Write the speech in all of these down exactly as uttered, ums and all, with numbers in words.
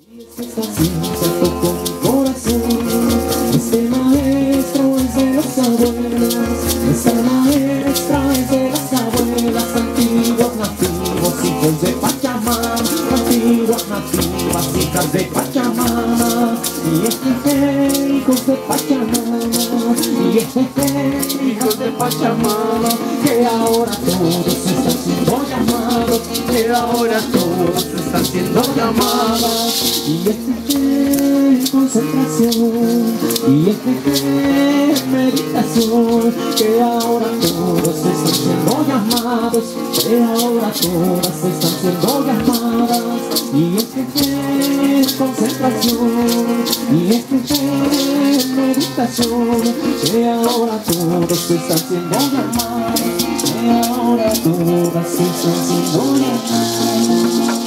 Esta ciencia tocó mi corazón. Este maestro es de las abuelas, esta maestra es de las abuelas, antiguos nativos, hijos de Pachamama, antiguas nativas, hijas de Pachamama, y este hijos de Pachamama, y este hijos de Pachamama, que ahora todos están siendo llamados, que ahora todos están siendo llamados, y este concentración, y este meditación, que ahora todos están siendo llamados, que ahora todas están siendo llamadas, y este concentración, y este meditación, que ahora todos están siendo llamados, que ahora todas están siendo llamadas.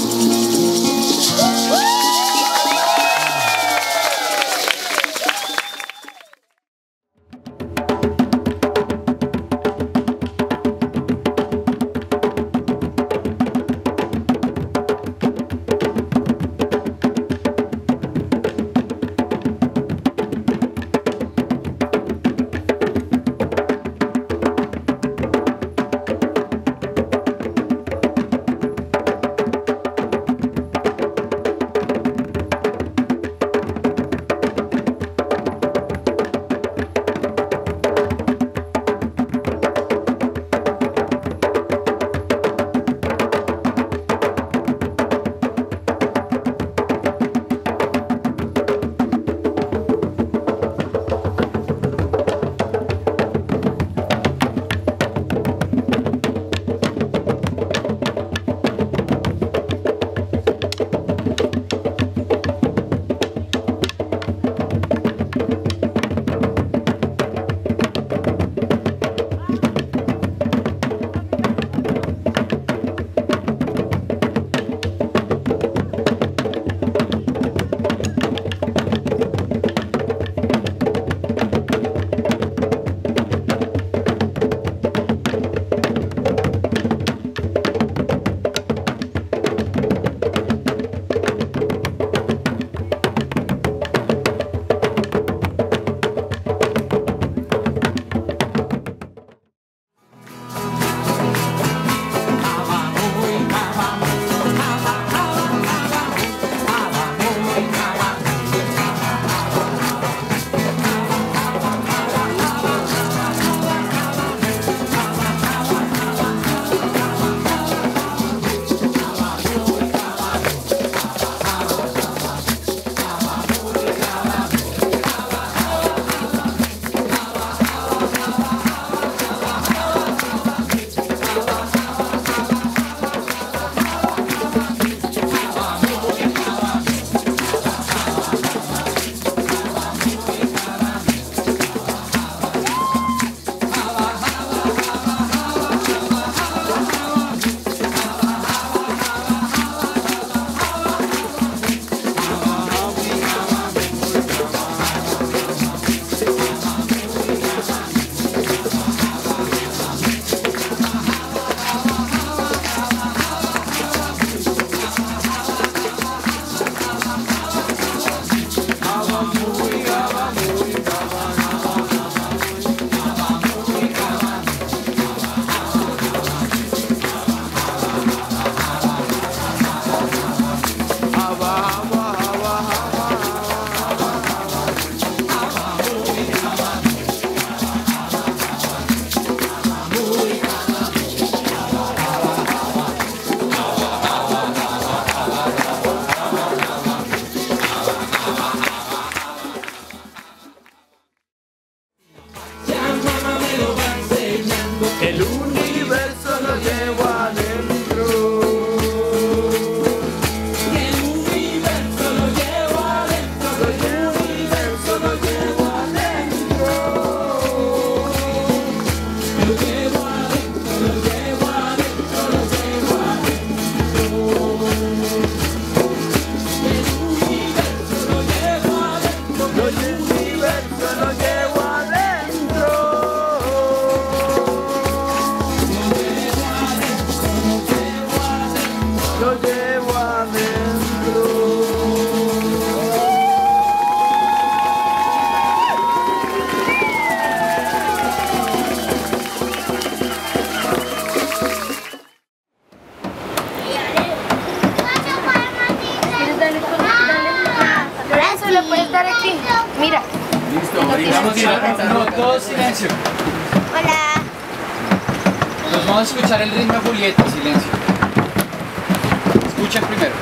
Mira. Listo, digamos que no, todo silencio. Hola. Nos vamos a escuchar el ritmo de Julieta, silencio. Escuchen primero.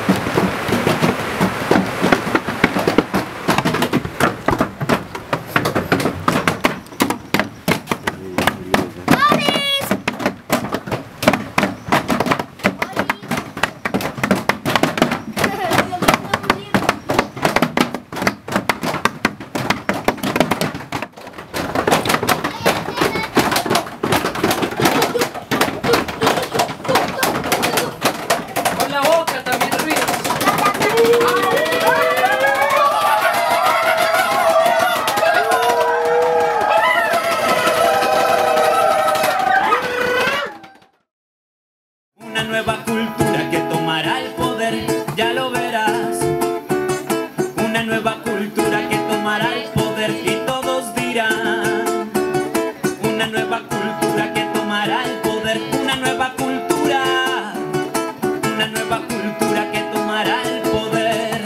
Una nueva cultura que tomará el poder, ya lo verás. Una nueva cultura que tomará el poder y todos dirán. Una nueva cultura que tomará el poder, una nueva cultura. Una nueva cultura que tomará el poder.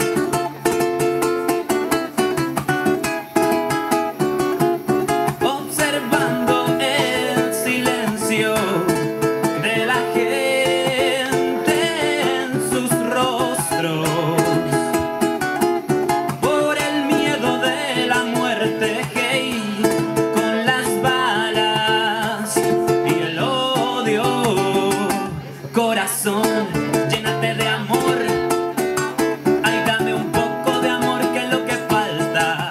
Observando el silencio de la gente en sus rostros, por el miedo de la muerte, hey, con las balas y el odio. Corazón, llénate de amor, ay, dame un poco de amor, que es lo que falta.